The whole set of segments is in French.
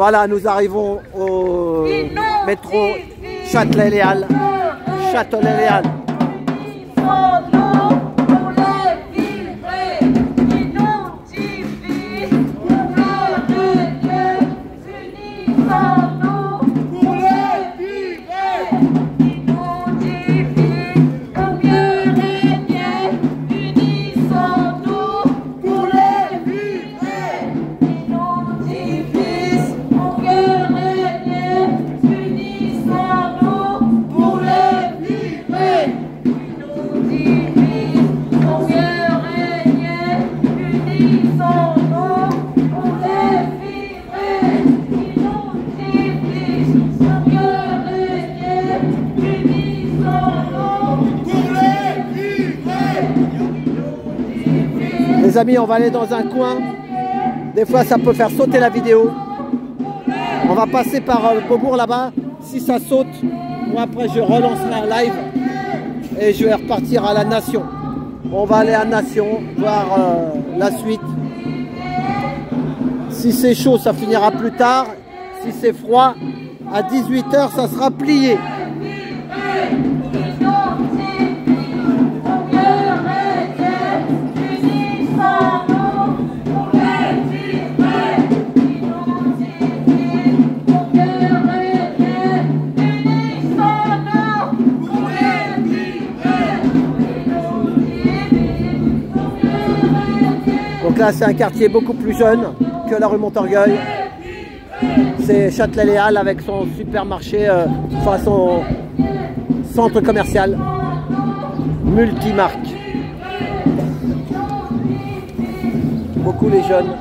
Voilà, nous arrivons au métro Châtelet-Les Halles. Châtelet-Les Halles. Les amis, on va aller dans un coin. Des fois, ça peut faire sauter la vidéo. On va passer par Beaubourg là-bas. Si ça saute, moi après je relancerai un live et je vais repartir à la Nation. On va aller à Nation, voir la suite. Si c'est chaud, ça finira plus tard. Si c'est froid, à 18 h, ça sera plié. Donc là, c'est un quartier beaucoup plus jeune que la rue Montorgueil. C'est Châtelet-Les-Halles avec son supermarché, enfin son centre commercial multimarque. Beaucoup les jeunes.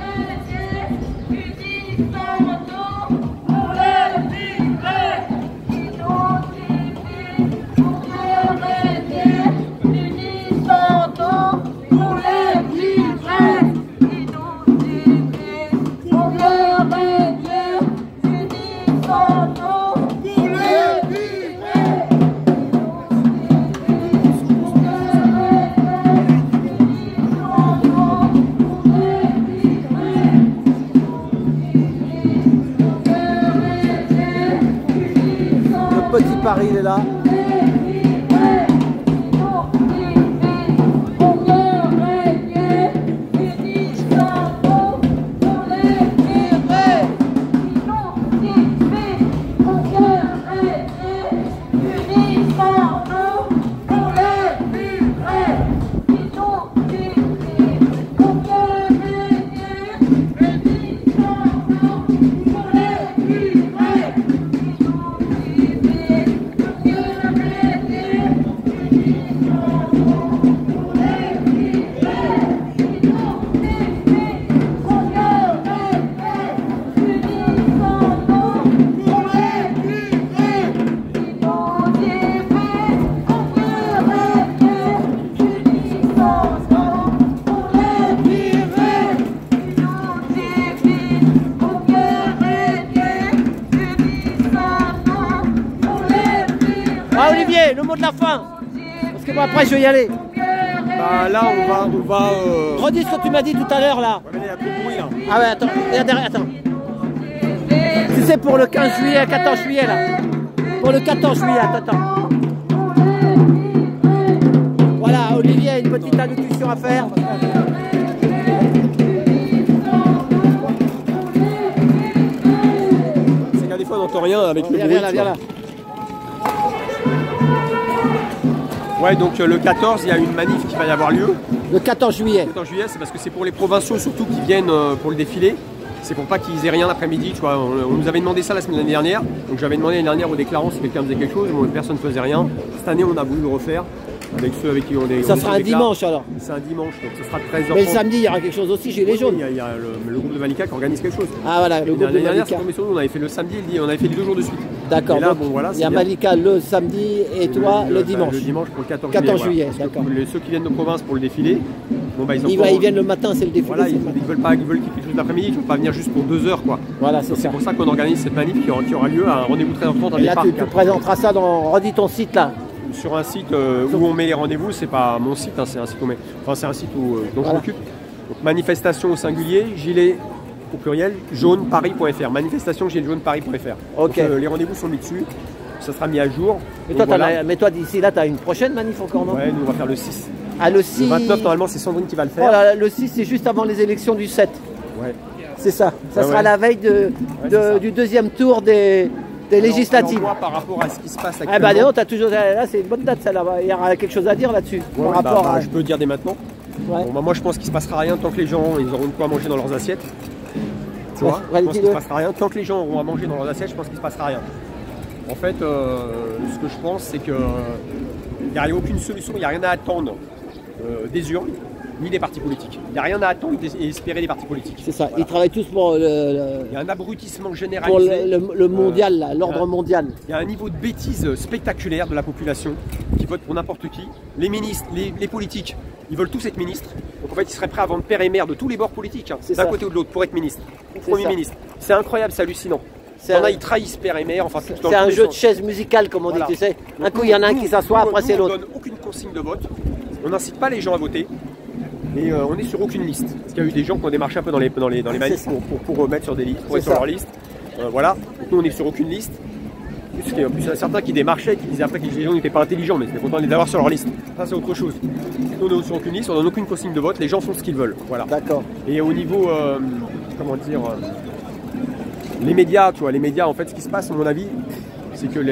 Petit Paris, il est là. Ah Olivier, le mot de la fin. Parce que moi après je vais y aller. Bah là on va Redis ce que tu m'as dit tout à l'heure là. Ouais, mais là, il y a plus de bruit là. Ah ouais, attends, regarde derrière, attends. Tu sais pour le 15 juillet, 14 juillet là. Pour le 14 juillet, attends. Voilà, Olivier a une petite allocution à faire. C'est qu'à des fois on n'entend rien avec le bruit. Viens là. Ouais, donc le 14, il y a une manif qui va y avoir lieu. Le 14 juillet. Le 14 juillet, c'est parce que c'est pour les provinciaux surtout qui viennent pour le défilé. C'est pour pas qu'ils aient rien l'après-midi, tu vois. On nous avait demandé ça l'année dernière. Donc j'avais demandé l'année dernière aux déclarants si quelqu'un faisait quelque chose, mais personne ne faisait rien. Cette année, on a voulu le refaire avec ceux avec qui on est. Ça sera un dimanche alors. C'est un dimanche, donc ce sera 13h30. Mais le samedi, il y aura quelque chose aussi chez les jaunes. Il y a le groupe de Malika qui organise quelque chose. Ah voilà, le groupe de L'année dernière, Malika. on avait fait le samedi, on avait fait les 2 jours de suite. D'accord, là, donc bon, voilà, il y a bien. Malika le samedi et toi le dimanche. Le dimanche pour le 14 14 juillet. juillet, Voilà. d'accord. Ceux qui viennent de province pour le défilé, bon, bah, Ils viennent le matin, c'est le défilé. Voilà, ils veulent qu'il y ait quelque chose l'après-midi, ils ne veulent pas venir juste pour 2 heures. Quoi. Voilà, c'est ça. C'est pour ça qu'on organise cette manif qui aura lieu à un rendez-vous 13h30 à Et là, Parc. tu présenteras ça dans. Redis ton site là. Sur un site où on met les rendez-vous, c'est pas mon site, hein, c'est un site où on met. Enfin, c'est un site dont je m'occupe. Donc, manifestation au singulier, gilet au pluriel, jauneparis.fr, manifestation-giletsjaunes-paris.fr. Ok. Les rendez-vous sont mis dessus, ça sera mis à jour. Mais Donc, toi, voilà. mais toi d'ici là, tu as une prochaine manif encore, non? Ouais, nous on va faire le 6. Ah, le 6. Le 29, normalement, c'est Sandrine qui va le faire. Oh là là, le 6, c'est juste avant les élections du 7. Ouais. C'est ça. Ça Ah sera ouais. la veille du deuxième tour des législatives. Alors, moi, par rapport à ce qui se passe Ah actuellement. bah non, t'as toujours. Là, c'est une bonne date, ça là. Il y aura quelque chose à dire là-dessus. Ouais, par rapport à. je peux dire dès maintenant. Ouais. Bon, bah, moi, je pense qu'il se passera rien tant que les gens ils auront de quoi manger dans leurs assiettes. Tu vois, ouais, je pense qu'il se dis-le. passera rien. Tant que les gens auront à manger dans leurs assiettes, je pense qu'il se passera rien. En fait, ce que je pense, c'est que il n'y a aucune solution, il n'y a rien à attendre des urnes ni des partis politiques. Il n'y a rien à attendre et espérer des partis politiques. C'est ça. Voilà. Ils travaillent tous pour Il y a un abrutissement pour généralisé. le mondial, là, l'ordre mondial. Il y a un niveau de bêtise spectaculaire de la population qui vote pour n'importe qui. Les ministres, les politiques, ils veulent tous être ministres. Donc en fait, ils seraient prêts à vendre père et mère de tous les bords politiques, hein, C'est d'un ça. côté ou de l'autre, pour être ministre, ou C'est Premier ça. ministre. C'est incroyable, c'est hallucinant. C'est Il y en un- a, ils trahissent père et mère. Enfin, C'est un jeu de chaises musicales, comme on Voilà. dit, tu sais. Donc, Un coup, il y en a un nous, qui s'assoit, nous, après c'est On l'autre. ne donne aucune consigne de vote. On n'incite pas les gens à voter. Et on n'est sur aucune liste. Parce qu'il y a eu des gens qui ont démarché un peu dans les manifs ça. pour mettre sur des listes, pour C'est être sur ça. leur liste. Voilà. Donc, nous, on n'est sur aucune liste. En plus, il y en a certains qui démarchaient, qui disaient après que les gens n'étaient pas intelligents, mais c'était content de les avoir sur leur liste. Ça, c'est autre chose. Nous, on n'est sur aucune liste, on n'a aucune consigne de vote, les gens font ce qu'ils veulent. Voilà. D'accord. Et au niveau, comment dire, les médias, tu vois, les médias, en fait, ce qui se passe, à mon avis, c'est que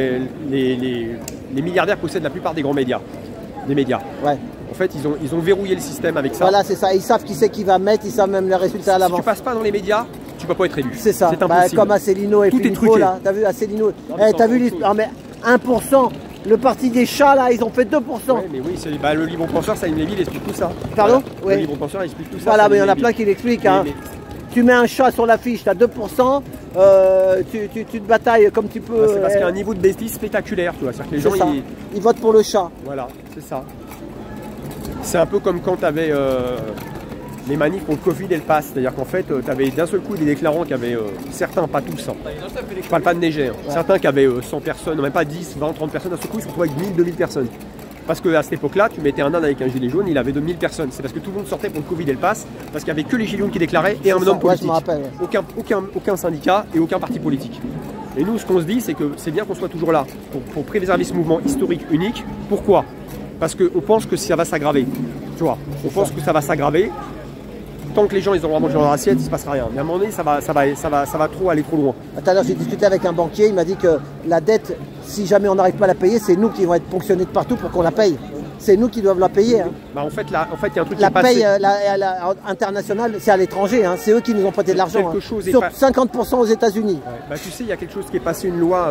les milliardaires possèdent la plupart des grands médias. Les médias. Ouais. En fait, ils ont verrouillé le système avec ça. Voilà, c'est ça. Ils savent qui c'est qui va mettre, ils savent même les résultats à Si l'avance. tu passes pas dans les médias, tu vas pas être élu. C'est ça. C'est Bah, impossible. comme Asselineau et Tout est Philippot, truqué. là. T'as vu Asselineau? mais T'as c'est vu encore autre chose. mais 1%. Le parti des chats, là, ils ont fait 2%. Ouais, mais oui, le libre penseur, ça il explique tout ça. Pardon? Voilà. Ouais. Le libre penseur, il explique tout ça. Voilà, ça, mais il y en a Lévy. plein qui l'expliquent. Hein. Mais- Tu mets un chat sur l'affiche, tu as 2%, tu te batailles comme tu peux. c'est parce qu'il y a un niveau de bêtise spectaculaire, tu vois. C'est-à-dire que les gens, C'est ça. Ils votent pour le chat. voilà, c'est ça. C'est un peu comme quand tu avais les manifs pour le Covid et le pass. C'est-à-dire qu'en fait, tu avais d'un seul coup des déclarants qui avaient, certains, pas tous, hein. Je parle pas de Neigé, hein. Certains qui avaient 100 personnes, même pas 10, 20, 30 personnes, d'un seul coup, ils se retrouvaient avec 1000, 2000 personnes. Parce qu'à cette époque-là, tu mettais un âne avec un gilet jaune, il avait 2000 personnes. C'est parce que tout le monde sortait pour le Covid et le pass, parce qu'il n'y avait que les gilets jaunes qui déclaraient et un C'est ça. homme Ouais, politique. je me rappelle, ouais. Aucun syndicat et aucun parti politique. Et nous, ce qu'on se dit, c'est que c'est bien qu'on soit toujours là pour préserver ce mouvement historique unique. Pourquoi? Parce qu'on pense que ça va s'aggraver. Tu vois, on pense que ça va s'aggraver. Tant que les gens ils auront à manger dans leur assiette, il ne se passera rien. Mais à un moment donné, ça va trop aller trop loin. Tout à l'heure, j'ai discuté avec un banquier, il m'a dit que la dette, si jamais on n'arrive pas à la payer, c'est nous qui vont être ponctionnés de partout pour qu'on la paye. C'est nous qui doivent la payer. Hein. Bah, en fait, il y a un truc La qui est passé. paye internationale, c'est à l'étranger. Hein. C'est eux qui nous ont prêté de l'argent. Quelque Hein. chose est Sur pas- 50% aux États-Unis. Ouais. Bah, tu sais, il y a quelque chose qui est passé, une loi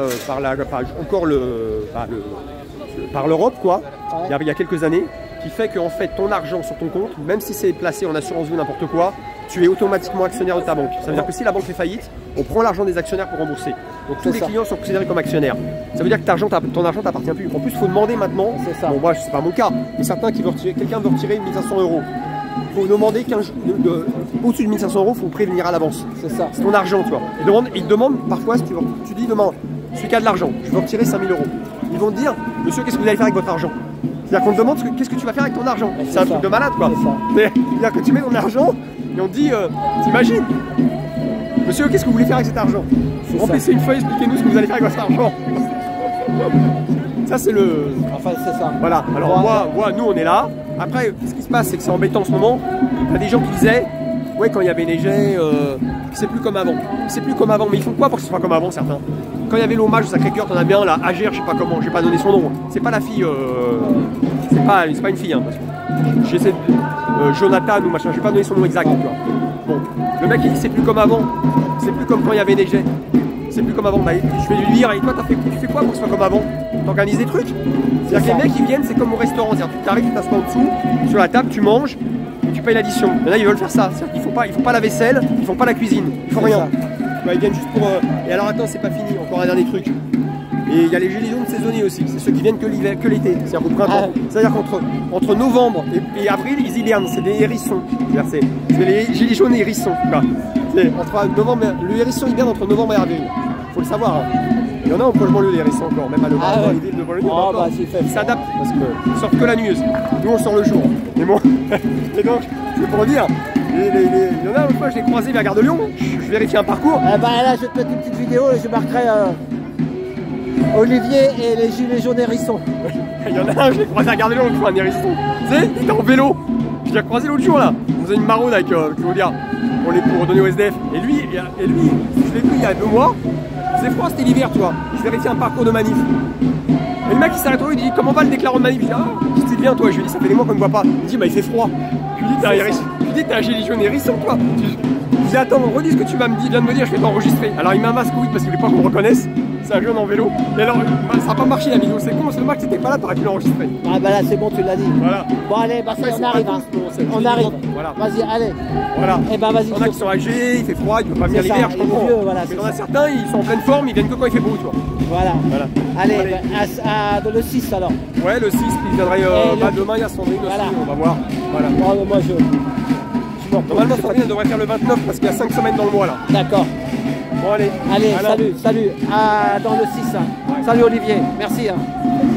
par l'Europe, quoi, Ouais. il y a quelques années, qui fait que en fait, ton argent sur ton compte, même si c'est placé en assurance vie ou n'importe quoi, tu es automatiquement actionnaire de ta banque. Ça veut dire que si la banque fait faillite, on prend l'argent des actionnaires pour rembourser. Donc tous C'est les ça. clients sont considérés comme actionnaires. Ça veut dire que ton argent t'appartient plus. En plus, il faut demander maintenant. C'est ça. Bon, moi, c'est pas mon cas, mais certains qui veulent retirer, quelqu'un veut retirer 1500 €. Il faut demander au-dessus de 1500 €, il faut prévenir à l'avance. C'est ça. C'est ton argent, tu vois. Ils te demandent parfois, si tu dis demain, celui qui a de l'argent, je veux retirer 5000 €. Ils vont te dire, monsieur, qu'est-ce que vous allez faire avec votre argent? C'est-à-dire qu'on te demande qu'est-ce que tu vas faire avec ton argent. C'est un ça. truc de malade, quoi. C'est ça. C'est-à-dire que tu mets ton argent et on te dit, t'imagines, monsieur, qu'est-ce que vous voulez faire avec cet argent? C'est Remplissez une feuille, expliquez-nous ce que vous allez faire avec votre argent. Ça, c'est le. Enfin, c'est ça. Voilà, alors moi, nous on est là. Après, ce qui se passe, c'est que c'est embêtant en ce moment. Il y a des gens qui disaient, ouais, quand il y avait les jets, c'est plus comme avant. C'est plus comme avant, mais ils font quoi pour que ce soit comme avant, certains? Quand il y avait l'hommage au Sacré-Cœur, t'en as bien, là, Agir, je sais pas comment, j'ai pas donné son nom. C'est pas la fille, c'est pas une fille, hein, parce que j'essaie de. Jonathan ou machin, j'ai pas donné son nom exact, tu vois. Bon, le mec il dit, c'est plus comme avant, c'est plus comme quand il y avait des jets. C'est plus comme avant. Bah, je vais lui dire, et toi, tu fais quoi pour que ce soit comme avant? T'organises des trucs? C'est-à-dire que les mecs, ils viennent, c'est comme au restaurant. C'est-à-dire tu t'arrives, tu t'assois en dessous, sur la table, tu manges, et tu payes l'addition. Mais là, ils veulent faire ça. C'est-à-dire qu'ils font pas la vaisselle, ils font pas la cuisine, ils font C'est rien. ça. Bah, ils viennent juste pour. Et alors, attends, c'est pas fini, encore un dernier truc. Et il y a les gilets jaunes saisonniers aussi, c'est ceux qui viennent que l'hiver, que l'été, c'est-à-dire au printemps. C'est-à-dire qu'entre novembre et avril, ils hibernent, c'est des hérissons. C'est les gilets jaunes et hérissons. Entre novembre, le hérisson hiberne entre novembre et avril. Faut le savoir. Hein. Il y en a en proche banlieue des hérissons encore, même à Le Mans, ouais. les villes de banlieue. Oh, bah, c'est fait. Ils s'adaptent parce qu'ils sortent que la nuit. Nous on sort le jour. Mais bon, et donc, c'est pour dire, Il y en a une fois, je l'ai croisé vers Gare de Lyon, je vérifie un parcours. Bah là, je vais te mettre une petite vidéo et je marquerai Olivier et les gilets jaunes hérissons. Il y en a un, je l'ai croisé à Gare de Lyon, tu vois, un hérisson. Tu sais, il était en vélo. Je l'ai croisé l'autre jour là. On faisait une maraude avec Claudia pour donner au SDF. Et lui, je l'ai pris il y a 2 mois. C'est froid, c'était l'hiver, tu vois. Je vérifie un parcours de manif. Et le mec il s'arrête au il dit comment va le déclarant de manif? Je dis ah, qu'est-ce que tu viens toi? Je lui dis ça fait des mois qu'on ne voit pas. Il me dit bah il fait froid. Je lui dis t'es un gilet jaune hérisson toi. Je dis attends, redis ce que tu viens de me dire, je vais t'enregistrer. Alors il met un masque oui parce qu'il voulait pas qu'on me reconnaisse. C'est un jeune en vélo. Et alors ça n'a pas marché la vidéo, c'est con, c'est dommage que t'étais pas là, t'aurais pu l'enregistrer. Ah bah là c'est bon, tu l'as dit. Voilà. Bon allez, bah après, on arrive. Hein. On arrive. Voilà. Vas-y, allez. Voilà. Et bah vas-y. Il y en a qui sont âgés, il fait froid, il ne peut pas venir l'hiver, je comprends. Voilà, mais il y en a certains, ils sont en pleine forme, ils viennent que quand il fait beau, tu vois. Voilà. Allez. Bah, le 6 alors. Ouais, le 6, il viendrait demain, il y a Sandrine aussi, on va voir. Voilà. Bon, moi Normalement, Sandrine elle devrait faire le 29 parce qu'il y a 5 semaines dans le mois là. D'accord. Bon, allez. Allez, salut. Dans le 6. Hein. Ouais. Salut Olivier, merci. Hein.